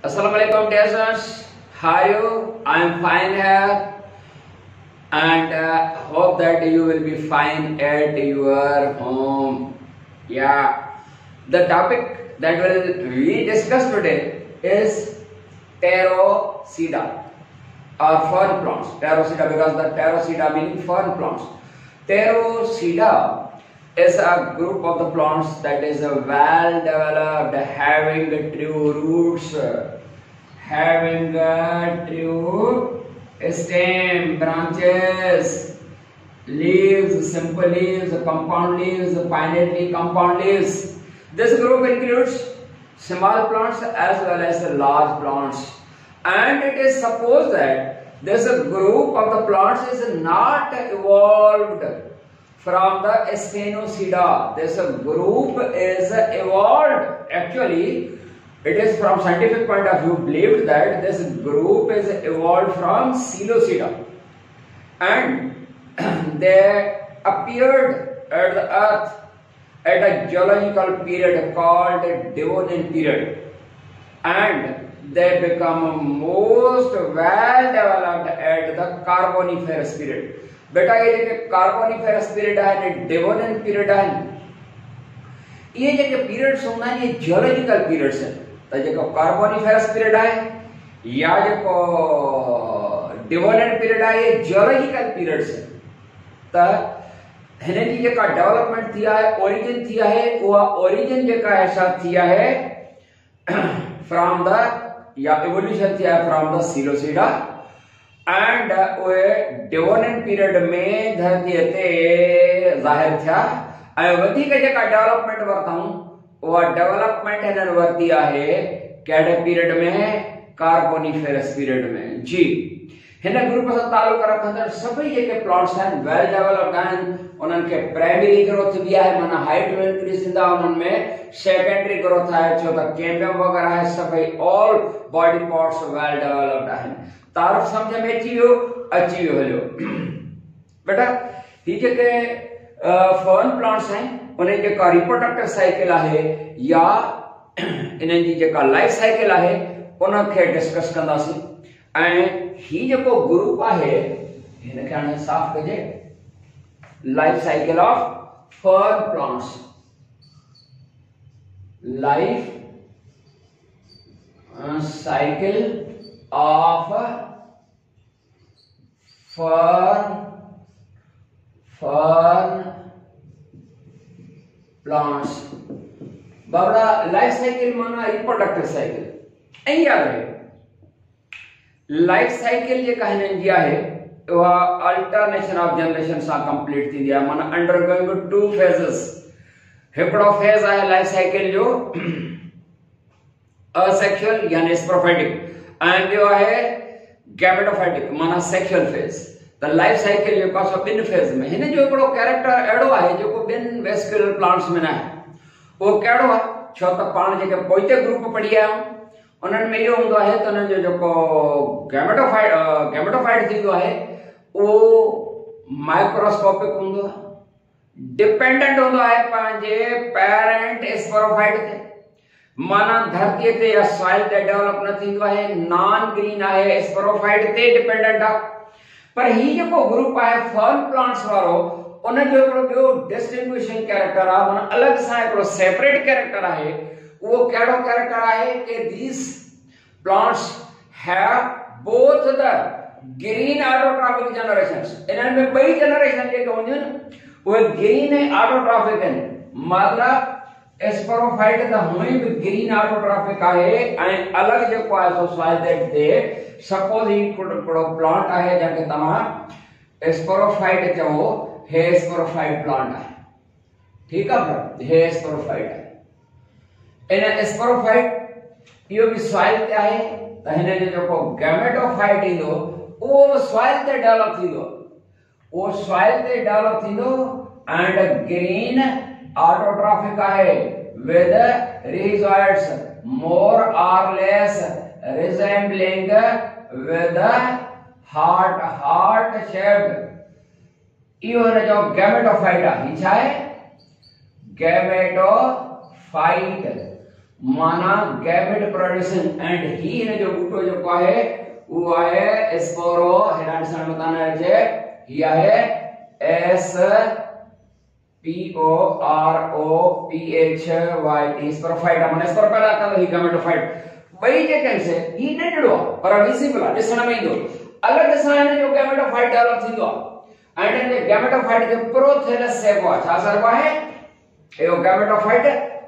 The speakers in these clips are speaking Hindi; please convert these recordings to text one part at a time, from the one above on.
Assalamualaikum dear students, how are you? I am fine here and hope that you will be fine at your home. Yeah, the topic that will we discuss today is Pteropoda or fern plants. Pteropoda because the Pteropoda meaning fern plants. Pteropoda is a group of the plants that is well developed, having true roots, having true stem, branches, leaves, simple leaves, compound leaves, pinnately compound leaves. This group includes small plants as well as large plants, and it is supposed that this group of the plants is not evolved from the Aspenopsida. This group is evolved. Actually, it is from scientific point of view believed that this group is evolved from Psilocybina, and they appeared at the earth at a geological period called Devonian period, and they become most well developed at the Carboniferous period. बेटा ये जो कार्बोनिफेरस पीरियड है ने डेवोनियन पीरियड है, ये जो पीरियड्स होना है ये जियोलॉजिकल पीरियड्स है। तो जो कार्बोनिफेरस पीरियड है या जो डेवोनियन पीरियड है ये जियोलॉजिकल पीरियड्स है। तो हिने जी जो डेवलपमेंट थिया है, ओरिजिन थिया है, वो ओरिजिन जो ऐसा थिया है फ्रॉम द या इवोल्यूशन थिया है फ्रॉम द सिलोसिडा एंड डेवोनियन पीरियड में धरती ते जाहिर थिया ऐं वधीक जेका डेवलपमेंट वरताऊं उहा डेवलपमेंट हिननि वरती आहे कहिड़े पीरियड में, कार्बोनिफेरस पीरियड में। जी हिन ग्रुप सां तालुक रखंदड़ सभई जेके प्लांट्स आहिनि वेल डेवलप्ड आहिनि, उन्हनि खे प्राइमरी ग्रोथ भी आहे, माना हाइट में इंक्रीज थींदा, उन्हनि में सेकेंडरी ग्रोथ आहे, छो त कैम्बियम वगैरह आहे, सभई all body parts well developed आहिनि। तारफ समझ में अची वियो हलियो बेटा। ही जेके फर्न प्लांट्स आहिनि उन्हनि जेका रिप्रोडक्टिव साइकिल आहे या इन्हनि जी जेका लाइफ साइकिल आहे उनखे डिस्कस कंदासीं। ऐं ही जेको ग्रुप आहे हिनखे हाणे साफ़ कजे, life cycle of fern plants, लाइफ साइकिल of fern plants। बाबरा लाइफ साइकिल माना रिप्रोडक्टिव साइकिल। ऐं याद रहे लाइफ साइकिल जेका हिननि जी आहे उहा अल्टरनेशन ऑफ जनरेशन सां कंप्लीट थींदी आहे, माना अंडरगोइंग टू फेजेस। हिकिड़ो फेज आहे लाइफ साइकिल जो असेक्सुअल यानी स्पोरोफाइटिक, एंड जो है गैमेटोफाइटिक माना सेक्सुअल फेज। त लाइफ साइकिल जो पास बिन फेज में हिन जो एकड़ो कैरेक्टर एड़ो आहे जो बिन वेस्कुलर प्लांट्स में ना है। वो केड़ो है छो त पाण जेके पोइते ग्रुप पढ़ी आयो उनन में यो हुंदो है त उनन जो जो गैमेटोफाइट थींदो है वो माइक्रोस्कोपिक हुंदो है, डिपेंडेंट हुंदो है पांजे पेरेंट स्पोरोफाइट ते, माना धरती ते या सॉइल ते डेवलप न थींदो है, नॉन ग्रीन आहे, स्पोरोफाइट ते डिपेंडेंट आ। पर ही जो ग्रुप है फर्न प्लांट्स वारो उन जो एकड़ो बियो डिस्टिंग्विशिंग कैरेक्टर आ, माना अलग सा एकड़ो सेपरेट कैरेक्टर आहे। वो केड़ो कैरेक्टर आहे कि these plants have both the green autotrophic generations. इनन में बई जनरेशन जेके हुंदियूं वो ग्रीन ऐं ऑटोट्रॉफिक आहिनि, मतलब स्पोरोफाइट द हुई भी ग्रीन ऑटोट्रॉफिक आहे ऐं अलग जेको आहे सो सॉइल ते सपोज ही कोड़ो प्लांट आहे जंहिंखे तव्हां स्पोरोफाइट चओ, हे स्पोरोफाइट प्लांट आहे, ठीक आहे, हे स्पोरोफाइट आहे। इन स्पोरोफाइट इहो भी सॉइल ते आहे त हिन जो जेको गैमेटोफाइट ईंदो उहो सॉइल ते डेवलप थींदो, उहो सॉइल ते डेवलप थींदो एंड ग्रीन ऑटोट्रॉफिक आहे with rhizoids more or less resembling with the heart shaped। इहो हिन जो गैमेटोफाइट आहे। ही छा आहे? गैमेटोफाइट माना गैमेट प्रोडक्शन एंड ही ने जो बूटो जो है वो है स्पोरो हेरान सन बताना है ही है S P O R O P H Y T sporophyte माने स्पोरोफाइट का ही गैमेटोफाइट वही जे कैसे ही नंढड़ो पर विजिबल दिसण में ईंदो अलग दिसण में जो गैमेटोफाइट डेवलप थींदो एंड इन गैमेटोफाइट के प्रोथेलस से वो छा सरवा है यो गैमेटोफाइट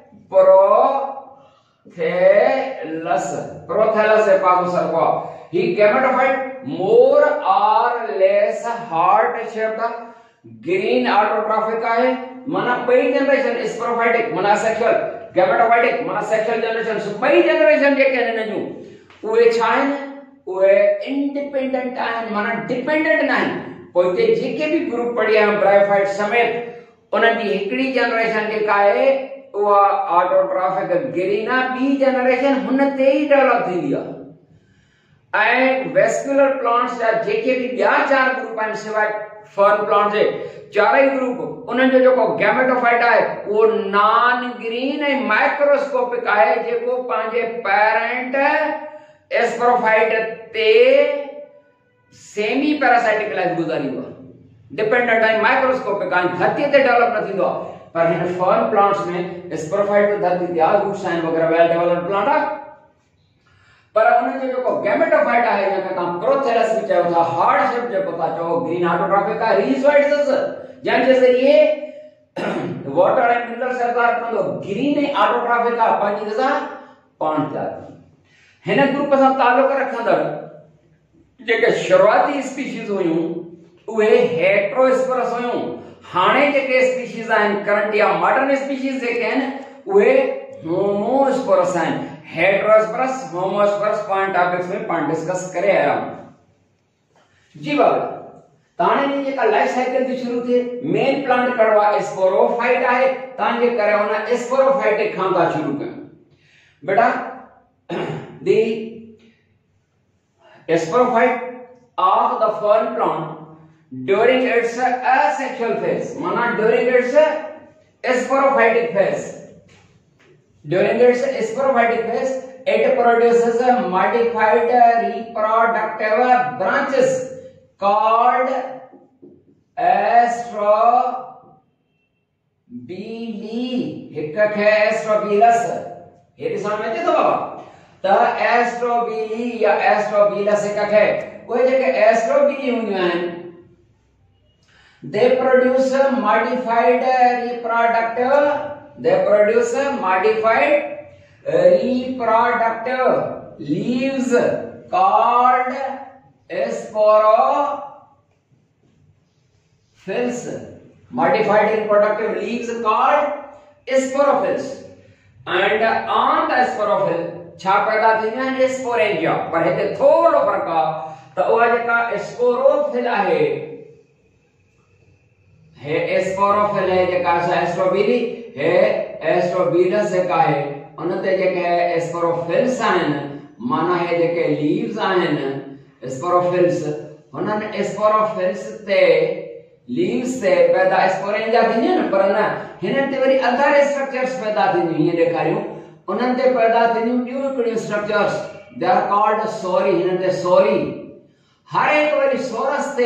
प्रोथेलस से पागो सरवा ही gametophyte more or less heart shaped green autotrophic है माना पई जनरेशन स्पोरोफाइटिक माना सेक्सुअल गैमेटोफाइटिक माना सेक्सुअल जनरेशन सो पई जनरेशन जे कहने नजू उए छाइन उए इंडिपेंडेंट आइन माना डिपेंडेंट नहीं कोई ते जेके भी ग्रुप पढ़िया ब्रायोफाइट समेत उन दी हिकड़ी जनरेशन जे काए वो ऑटोट्रॉफिक ग्रीना बी जनरेशन हुन ते ही डेवलप थी दिया एंड वेस्कुलर प्लांट्स या जेके भी या चार ग्रुप आइन सिवाय फर्न प्लांट जे चारई ग्रुप उन जो गैमेटोफाइट है वो नॉन ग्रीन है माइक्रोस्कोपिक है जेको पांजे पेरेंट स्पोरोफाइट ते सेमी पैरासाइटिक लाइफ गुजारी हुआ डिपेंडेंट है माइक्रोस्कोपिक है धरती ते डेवलप न थींदो पर इन फर्न प्लांट्स में स्पोरोफाइट धरती ते आ रूट साइन वगैरह वेल डेवलप्ड प्लांट है पर उन जो गैमेटोफाइट है जका प्रोथेलस भी चयो था हार्ड शेप जो पता चो ग्रीन ऑटोट्रॉफिक का रिजोइड्स जन जे जरिए वाटर एंड मिनरल सरकार तो ग्रीन ऑटोट्रॉफिक का पानी जसा पान जाती हेन ग्रुप सा ताल्लुक रखंदड़ जेके शुरुआती स्पीशीज हुयूं उहे हेट्रोस्पोरस हुयूं हाणे जेके स्पीशीज आइन करंट या मॉडर्न स्पीशीज जेके हैं उहे होमोस्पोरस हैं हेट्रोस्पोरस होमोस्पोरस पॉइंट टॉपिक्स में पान डिस्कस करे आया जी बाबा ताने ने जेका लाइफ साइकिल थी शुरू थे मेन प्लांट कड़वा स्पोरोफाइट है तान जे करे उना स्पोरोफाइट खां था शुरू कर बेटा दी sporophyte of the fern plant during its asexual phase माना during its sporophytic phase during its sporophytic phase it produces a modified reproductive branches called strobili हिक्कक है एस्ट्रोबीलस ये समझ में तो बाबा तो एस्ट्रोबीली या एस्ट्रोबीलस हिक्कक है कोई जगह एस्ट्रोबीली हुई हैं they produce modified reproductive leaves called sporophylls modified reproductive leaves called sporophylls and on the sporophyll छा पैदा थी ना स्पोरेंजिया पर हेते थोड़ो फर्क आ तो वो जेका स्पोरोफिल है स्पोरोफिल है जेका एस्ट्रोबीली है एस्ट्रोबीलस जेका है उनते जेके स्पोरोफिल्स आहिन माना है जेके लीव्स आहिन स्पोरोफिल्स हुनन स्पोरोफिल्स ते लीव्स से पैदा स्पोरेंजिया थी न पर न हिन ते वरी अदर स्ट्रक्चर्स पैदा थी ये देखारियो उनन ते पैदा थी new structures they are called sori हिन ते सोरी हर एक वाली सोरस ते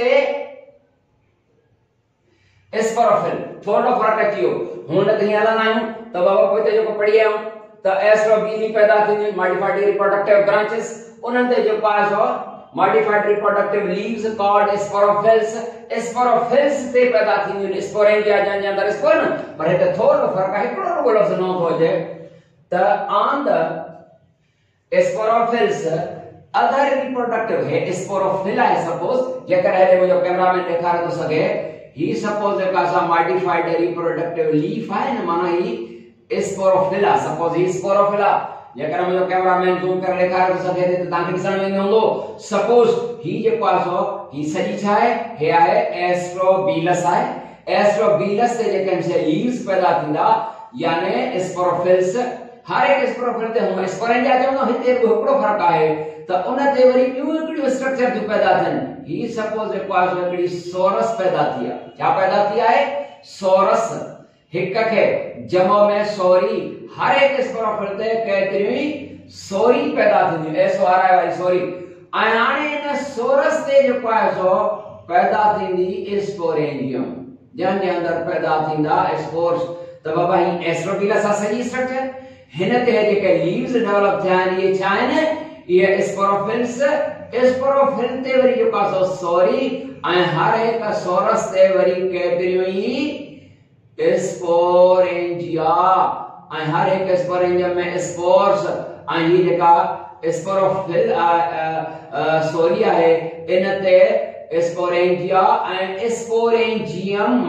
स्पोरोफिल थोड़ा फर्क अचियो हुन ते हलन आयो तो बाबा पोते जो पढ़ी आयो तो एस्ट्रोबीली पैदा थी मॉडिफाइड रिप्रोडक्टिव ब्रांचेस उनन ते जो पास हो modified reproductive leaves called sporophylls ते पैदा थी स्पोरेंजिया जन अंदर स्पोर पर ते थोड़ा फर्क है कोड़ो बोलो से नो हो जाए तो on the sporophylls other reproductive है स्पोरोफिला है सपोज ये कर रहे जो कैमरा में दिखा रहे तो सके ही सपोज का सा मॉडिफाइड रिप्रोडक्टिव लीफ है ना माना ही स्पोरोफिला सपोज ही स्पोरोफिला ये कर जो कैमरा में जूम कर दिखा रहे तो सके तो ताकि दिसण में होंदो सपोज ही जे पास हो ही सही छा है एस्ट्रोबीलस है एस्ट्रोबीलस से जे कैन से लीव्स पैदा थिंदा यानी स्पोरोफिल्स हर एक स्पोरोफिल ते हम स्पोरेंजिया जो हिते हिकड़ो फर्क है तो उन ते वरी न्यू हिकड़ी स्ट्रक्चर जो पैदा थन ही सपोज एक पास हिकड़ी सोरस पैदा थिया क्या पैदा थिया है सोरस हिक के जमो में सोरी हर एक स्पोरोफिल ते केतरी सोरी पैदा थी एस आर आई वाली सोरी आने इन सोरस ते जो है सो पैदा थी स्पोरेंजियम जन के अंदर पैदा थींदा स्पोर्स तो बाबा ही एस्ट्रोटिला सा सही स्ट्रक्चर हिन ते जे लीव्स डेवलप थियान ये चाहने ये स्पोरोफिल्स स्पोरोफिल ते वरी जो का सो सोरी हर एक सोरस ते वरी केतरी स्पोरेंजिया हर एक स्पोरेंजियम में स्पोर्स ये जेका स्पोरोफिल सोरिया है इनते स्पोरेंजिया स्पोरेंजियम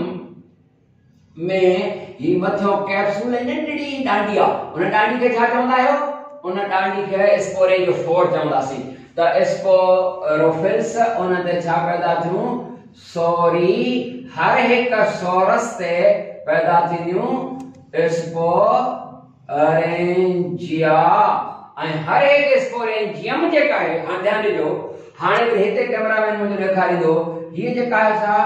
में ही मथो कैप्सूल नंढड़ी डांडिया उन डांडी के छा चवंदा आयो उन डांडी के स्पोरेंजियोफोर चवंदासी त स्पोरोफिल्स उन ते छा पैदा थियूं सोरी हर एक सोरस ते पैदा थियूं स्पोरेंजिया हर एक स्पोरेंजियम जेका है हां ध्यान ॾिजो हाणे हिते कैमरामैन मुझे ॾेखारींदो ये जेका है सा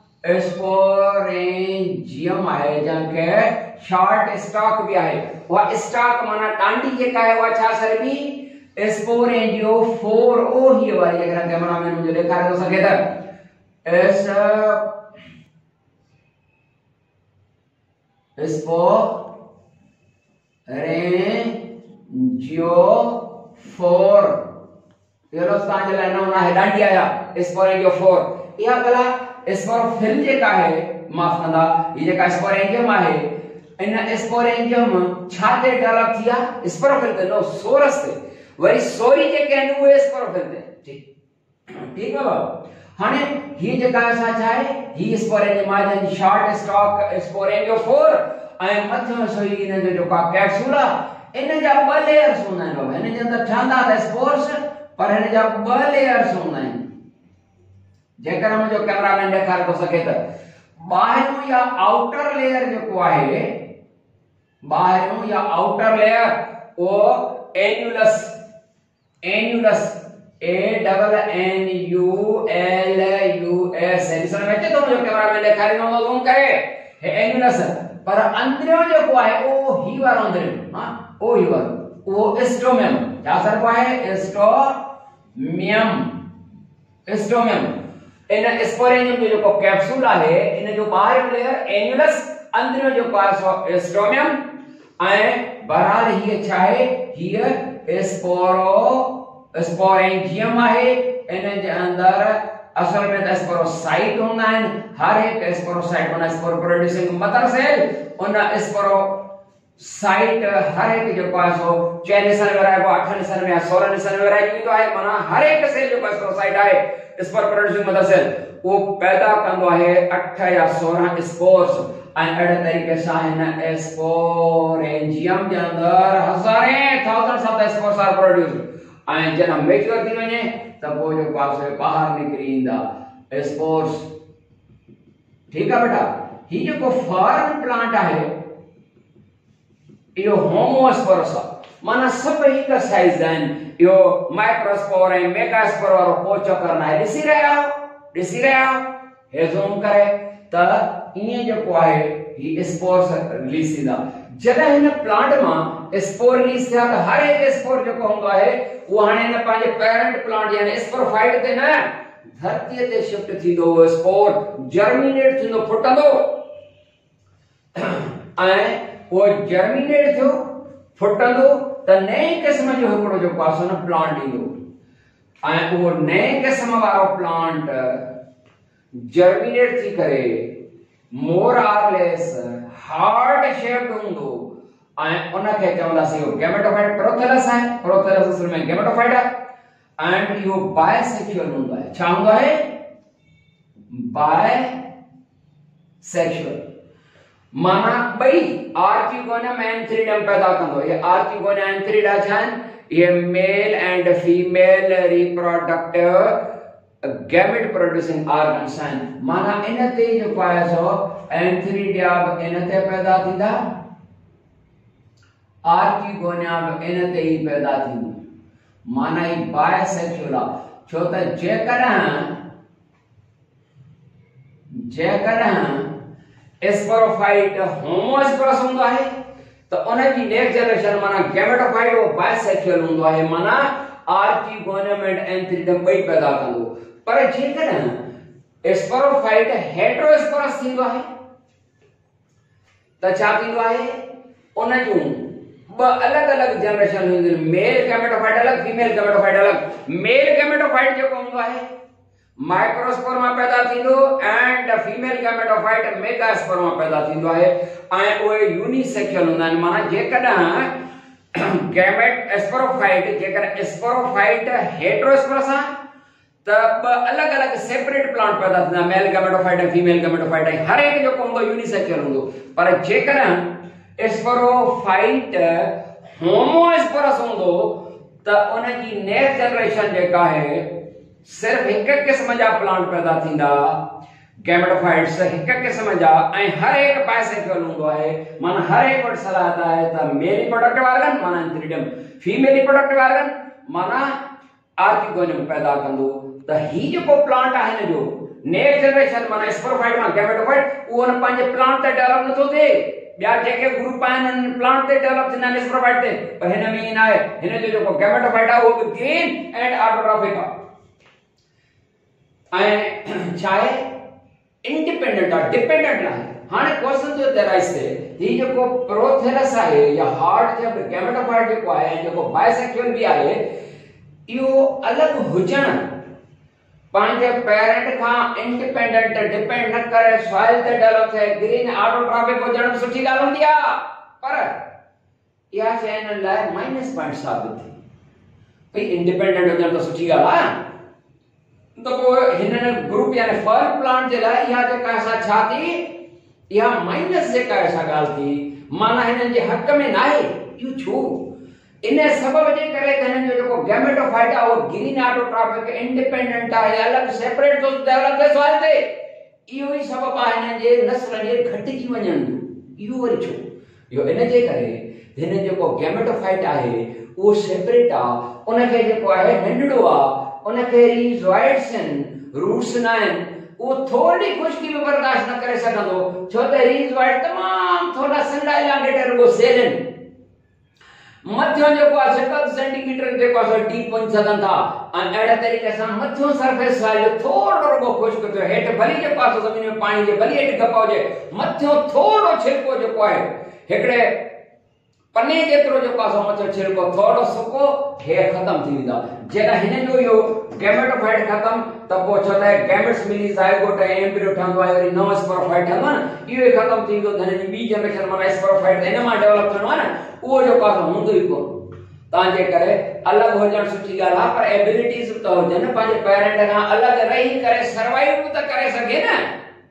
स्पोरेंजियम है जंहिंखे शॉर्ट स्टॉक भी है वह स्टॉक माना डांडी जेका है वह छा सरबी स्पोरेंजियोफोर ओ ही वाली अगर कैमरामैन मुझे ॾेखारे थो सघे त स्पोरेंजियोफोर हिंदुस्तान जे लाइ नमूना है डांडी आया स्पोरेंजियोफोर या गला स्पोरोफिल जेका है माफ कंदा ये जेका स्पोरेंजियम है इन स्पोरेंजियम छाते डेवलप थिया स्पोरोफिल ते नो सोरस ते वरी सोरी जेके आहिनि उहे स्पोरोफिल ते ठीक है हाणे ही जेका असां चाहे ही स्पोरेंजियम आहे शॉर्ट स्टॉक स्पोरेंजियोफोर मथो सोई इन जो जेका कैप्सूल इन जा ब लेयर्स हूंदा आहिनि बाबा इन जे अंदर ठहंदा त स्पोर्स पर इन जा ब लेयर्स हूंदा आहिनि जेकर मुझे कैमरामैन ॾेखारे थो सघे त ॿाहिरियों या आउटर लेयर जेको आहे ॿाहिरियों या आउटर लेयर ओ annulus A double N U L U S ॾिसण में अचे थो मुंहिंजो कैमरामैन ॾेखारींदो हूंदो ज़ूम करे हे एन्युलस पर अंदरियों जेको आहे ओ ही वारो अंदरियों हां ओ ही वारो वो स्टोमियम छा सरको आहे स्टोमियम इन स्पोरेंजियम जो जेको कैप्सूल आहे इन जो ॿाहिरियों लेयर एन्युलस अंदरियों जेको आहे सो स्टोमियम बहरहाल हीअ छा आहे हीअ स्पोरेंजियम आहे इन जे अंदर असल में त स्पोरोसाइट हूंदा आहिनि हर एक स्पोरोसाइट माना स्पोर प्रोड्यूसिंग मदर सेल उन स्पोरोसाइट हर एक जेको आहे सो 4 निशान में रहिबो 8 निशान में 16 निशान में रहिबो आहे माना हर एक सेल जेको स्पोरोसाइट आहे स्पोर प्रोड्यूसिंग मदर सेल वो पैदा कंदो आहे 8 या 16 स्पोर्स अहिड़े तरीक़े सां हिन स्पोरेंजियम जे अंदर हज़ारे thousands of spores are produced जन मैच्योर थी वने त पोइ जो पासे बाहर निकरी इंदा स्पोर्स ठीक है बेटा ही जो फॉरेन प्लांट है यो होमोस्पोरस माना सब एक साइज हैं यो माइक्रोस्पोर है मेगास्पोर और पोचो करना है ॾिसी रहा हे ज़ूम करे त इए जो है ही स्पोर्स रिलीज थींदा जॾहिं हिन प्लांट मां स्पोर रिलीज थिया त हर एक स्पोर जेको हूंदो आहे वो हाणे हिन पंहिंजे पेरेंट प्लांट यानी स्पोरोफाइट ते न धरतीअ ते शिफ्ट थींदो वो स्पोर जर्मिनेट थींदो फुटंदो वो जर्मिनेट थियो फुटंदो त नए क़िस्म जो हिकिड़ो जेको आहे सो प्लांट ईंदो वो नए क़िस्म वारो प्लांट जर्मिनेट थी करे more or less heart shaped हूंदो उनखे चवंदासीं गैमेटोफाइट प्रोथेलस है प्रोथेलस असल में गैमेटोफाइट है एंड यो बायसेक्सुअल हूंदो है छा हूंदो है बायसेक्सुअल माना बई आर्किगोनियम एंथ्रीडम पैदा कंदो ये आर्किगोनियम एंथ्रीडा छन ये male and female reproductive gamete producing organs हैं माना इनते जो पाए सो एंथ्रीडिया इनते पैदा थींदा आर्किगोनियम इनते ही पैदा थींदा माना ही बायसेक्सुअल छो त जेकॾहिं स्पोरोफाइट होमोस्पोरस हूंदो आहे त उन जी नेक्स्ट जनरेशन माना गैमेटोफाइट वो बाइसेक्सुअल हूंदो आहे माना आर्किगोनियम एंड एंथ्रीडम ॿई पैदा कंदो। पर जेकॾहिं स्पोरोफाइट हेटेरोस्पोरस थींदो आहे त छा थींदो आहे उन जूं ब अलग अलग जनरेशन हूंदियूं मेल गैमेटोफाइट अलग फीमेल गैमेटोफाइट अलग। मेल गैमेटोफाइट जेको हूंदो आहे माइक्रोस्पोर में पैदा थींदो एंड फीमेल गैमेटोफाइट मेगास्पोर में पैदा थींदो आहे ऐं उहे यूनिसेक्सुअल हूंदा आहिनि माना जेकॾहिं गैमेट स्पोरोफाइट जेकर स्पोरोफाइट हेटेरोस्पोरस आहे त ब अलग अलग सेपरेट प्लांट पैदा थींदा मेल गैमेटोफाइट ऐं फीमेल गैमेटोफाइट ऐं हर एक जेको हूंदो यूनिसेक्सुअल हूंदो। पर जेकॾहिं स्पोरोफाइट होमोस्पोरस हूंदो त उन जी नेक्स्ट जनरेशन जेका आहे सिर्फ एक किस्म जा प्लांट पैदा थींदा गैमेटोफाइट्स एक किस्म जा ऐं हर एक बाइसेक्सुअल हूंदो आहे माना हर एक वटि सलाहत आहे त मेल रिप्रोडक्टिव ऑर्गन माना एंथ्रीडम फीमेल रिप्रोडक्टिव ऑर्गन माना आर्किगोनियम पैदा कंदो। त ही जेको प्लांट आहे न जो नेक्स्ट जनरेशन माना स्पोरोफाइट मां गैमेटोफाइट उहो न पंहिंजे प्लांट ते डेवलप नथो थिए ॿिया जेके ग्रुप आहिनि प्लांट ते डेवलप थींदा आहिनि स्पोरोफाइट ते पर हिन में ईअं न आहे हिन जो जेको गैमेटोफाइट आहे उहो बि ग्रीन एंड ऑटोट्रॉफिक आहे ऐं छा आहे इंडिपेंडेंट आहे डिपेंडेंट आहे। हाणे क्वेश्चन जो तेराइस ते ही जेको प्रोथेरस आहे या हार्ट जो गैमेटोफाइट जेको आहे जेको बाइसेक्सुअल भी आहे इहो अलग हुजण पंहिंजे पेरेंट खां इंडिपेंडेंट डिपेंड न करे सॉइल ते डेवलप थिए ग्रीन ऑटोट्रॉफिक हुजण बि सुठी ॻाल्हि हूंदी आहे पर इहा शइ हिन लाइ माइनस पॉइंट साबित थी भई इंडिपेंडेंट हुजण त सुठी ॻाल्हि आहे तो हिन ग्रुप यानी फर प्लांट जे लाइ इहा जेका असां छा थी इहा माइनस जेका असां ॻाल्हि थी माना हिननि जे हक़ में न आहे इहो छो इन सबब जे करे त हिननि जो जेको गैमेटोफाइट आहे उहो ग्रीन ऑटोट्रॉफिक इंडिपेंडेंट आहे अलग सेपरेट तो डेवलप थिए सॉइल ते इहो ई सबब आहे हिननि जे नस्ल जे घटिजी वञण जो इहो वरी छो इहो इन जे करे हिन जेको गैमेटोफाइट आहे उहो सेपरेट आहे उनखे जेको आहे नंढड़ो आहे उनके रीजॉइड्स आहिनि रूट्स न आहिनि वो थोड़ी खुश्की भी बर्दाश्त न करे सकंदो छो त रीजॉइड तमाम थोड़ा संडा इलाके रुगो सेलन मथियों जेको आहे 70 सेंटीमीटर जेको आहे डीप वञी सघनि था ऐं अहिड़े तरीक़े सां मथियों सरफेस वाले थोड़ो रुगो खुश्क थियो हेठि भली जेको आहे ज़मीन में पाणी जे भली हेठि गप हुजे मथियों थोड़ो छिलको जेको आहे हिकिड़े पने जेतिरो जेको आहे मथियों छिलको थोड़ो सुको हे खत्म थी वेंदा जेका हिन जो इहो गैमेटोफाइट खत्म त पोइ छो त गैमेट्स मिली ज़ाइगोट ऐं एम्ब्रियो ठहंदो आहे वरी नओं स्पोरोफाइट ठहंदो आहे न इहो खत्म थी वेंदो हिन जी ॿी जनरेशन माना स्पोरोफाइट हिन मां डेवलप थियणो आहे न उहो जेको आहे हूंदो ई कोन तव्हांजे करे अलॻि हुजणु सुठी ॻाल्हि आहे पर एबिलिटीज़ बि त हुजनि पंहिंजे पेरेंट खां अलॻि रही करे सर्वाइव बि त करे सघे न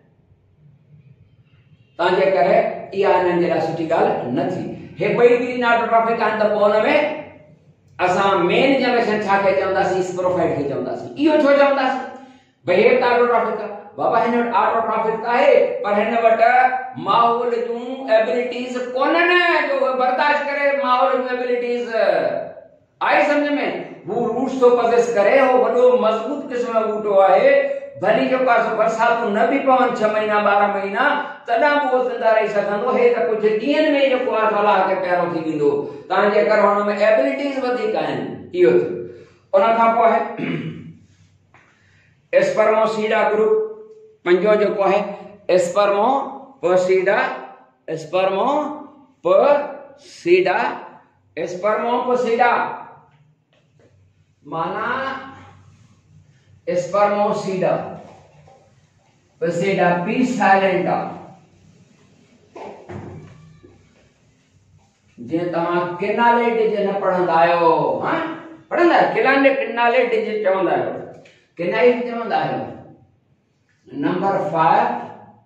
तव्हांजे करे इहा हिननि जे लाइ सुठी ॻाल्हि न थी हे ॿई ग्रीन ऑटोट्रॉफिक आहिनि त पोइ हुन में असां मेन जनरेशन छा खे चवंदासीं स्पोरोफाइट खे चवंदासीं इहो छो चवंदासीं भई हे ऑटोट्रॉफिक आहे बाबा हिन वटि ऑटोट्रॉफिक आहे पर हिन वटि माहौल जूं एबिलिटीज़ कोन्हनि जो बर्दाश्त करे माहौल जूं एबिलिटीज़ आई समझ में वो रूट्स तो पोसेस करे हो वॾो मजबूत क़िस्म जो बूटो आहे भली जो पास बरसातूं न बि पवन 6 महीना 12 महीना तॾहिं बि उहो ज़िंदा रही सघंदो हे त कुझु ॾींहंनि में जेको आहे अलाह खे प्यारो थी वेंदो तव्हांजे करे हुन में एबिलिटीज़ वधीक आहिनि इहो उन खां पोइ आहे स्पर्मोसीडा ग्रुप पंजो जेको आहे स्पर्मोपोसीडा माना स्पर्मोसीडा पोसीडा पी साइलेंट जे तव्हां किनाले डिज न पढ़ंदा आहियो हां पढ़ंदा किनाले डिज चवंदा आहियो किनाई चवंदा आहियो नंबर 5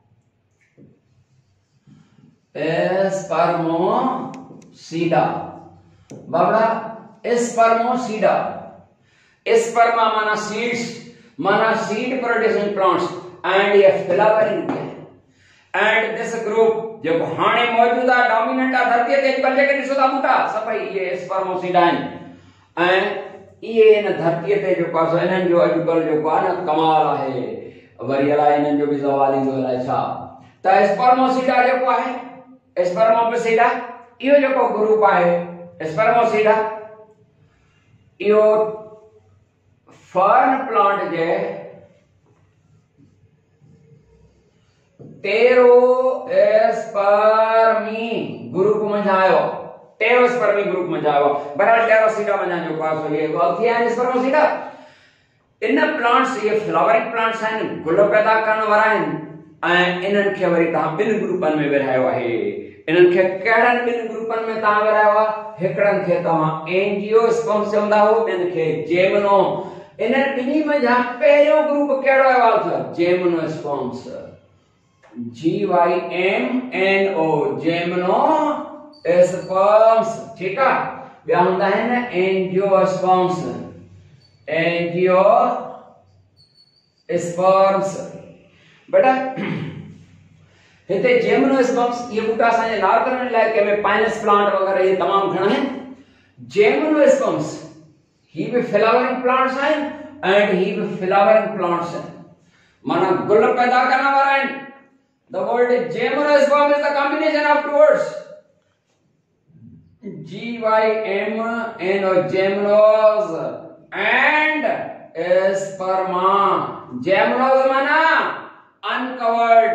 स्पर्मोसीडा बाबा स्पर्मोसीडा स्पर्मा माना सीड्स माना seed producing plants and a flowering plant and this group जो हाणे मौजूदा डोमिनेंट आ धरती ते पंजे के ॾिसो था बूटा सभई ये स्पर्मोसीडा आहिनि ऐं ये इन धरती ते जो पासो इन्हनि जो अॼुकल्ह जो आहे न कमाल आहे वरी अलाए इन्हनि जो बि ज़वाल ईंदो अलाए छा त स्पर्मोसीडा जेको आहे स्पर्मोपिसीडा इहो जेको ग्रुप आहे स्पर्मोसीडा इहो फर्न प्लांट जे टेरोस्पर्मी ग्रुप में आयो टेरोस्पर्मी ग्रुप में आयो बराबर टेरोसीडा में जो पास हो ये गलती है स्पर्मोसीडा इन प्लांट्स ये फ्लावरिंग प्लांट्स हैं गुल पैदा करने वाला हैं इनन के वरी ता बिन ग्रुपन में विरायो है इनन के केड़न बिन ग्रुपन में ता विरायो है हिकड़न के ता एंजियोस्पर्म चंदा हो इन के जेमनो इनन बिनी में जा पहलो ग्रुप केड़ो है वाल जेमनोस्पर्म्स GYMNO जेमनोस्पर्म्स ठीक है ॿिया हूंदा आहिनि एंजियोस्पर्म्स एंजियोस्पर्म्स बेटा हिते जेमनोस्पर्म्स ये बूटा असांजे नॉर्दर्न इलाइके में पाइनस प्लांट वगैरह ये तमाम घणा आहिनि जेमनोस्पर्म्स ही भी फ्लावरिंग प्लांट्स आहिनि एंड ही भी फ्लावरिंग प्लांट्स आहिनि माना गुल पैदा करण वारा आहिनि The word gymnosperm is the combination of two words GYMNO gymnos and sperma gymnos माना uncovered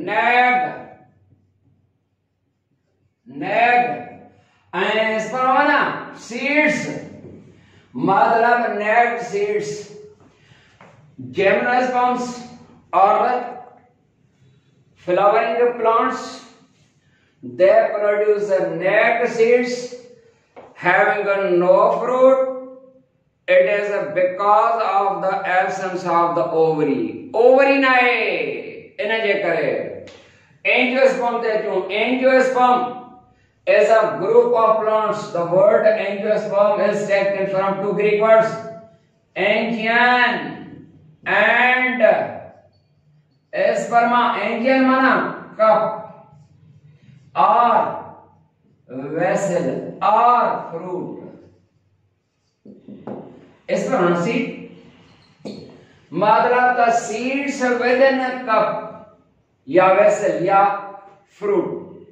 nagged and sperma माना seeds मतलब nagged seeds gymnosperms are flowering plants they produce nagged seeds having no fruit it is because of the absence of the ovary nae ina je kare angiosperm te tu angiosperm is a group of plants the word angiosperm is taken from two Greek words angion and sperma angion माना cup or vessel or fruit sperma seed मतलब the seeds within a cup या vessel या fruit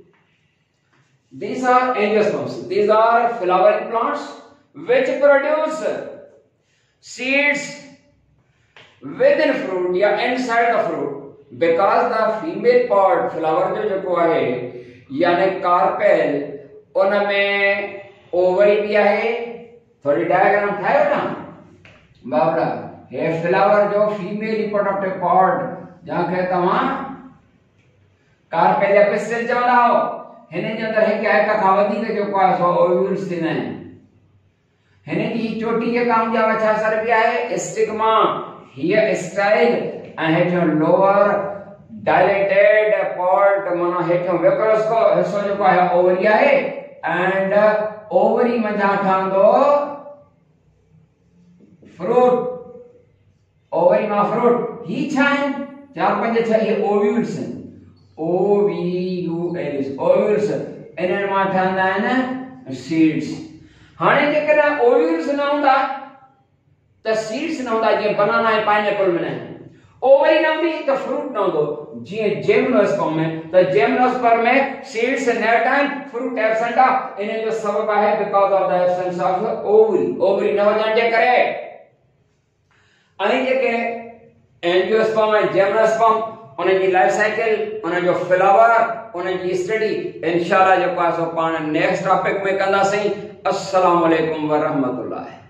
these are angiosperms these are flowering plants which produce seeds within fruit या inside the fruit because the female pod flower जो है यानी कार्पेल उनमें ओवरी भी है थोड़ी डायग्राम ठायो ना बाबरा ये फ्लावर जो फीमेल रिप्रोडक्टिव पॉड जहां के तमा कार्पेल या पिस्टल चवंदा हो हिन जे अंदर है क्या है का वधीक जो को सो ओव्यूल्स थींदा आहिनि हिन जी चोटी जे काम जा छा सर भी आहे स्टिग्मा हियर स्टाइल and हेठो लोअर डायलेटेड पॉट माना हेठो वेकरस को हिस्सो जो है ओवरी है एंड ओवरी मंझा ठंदो फ्रूट ओवरी मा फ्रूट ही छाइन 4 5 6 ये ओव्यूल्स OVULs ओव्यूल्स इनन मा ठंदा है सीड्स हाने जेकर ओव्यूल्स न हुंदा त सीड्स न हुंदा जे बनाना है पाइनएप्पल में नहीं ओवरी न हुंदी त फ्रूट न हुंदो जी जेमनोस्पर्म में त जेमनोस्पर्म में सीड्स नेट एंड फ्रूट एब्सेंट इन जो सबब है because of the absence of ovary न हुजण जे करे आई जेके एंजियोस्पर्म एंड जेमनोस्पर्म उन जी लाइफ साइकिल उन जो फ्लावर उन जी स्टडी इंशाल्लाह जो पासो पाण नेक्स्ट टॉपिक में कंदासीं अस्सलाम वालेकुम व रहमतुल्लाह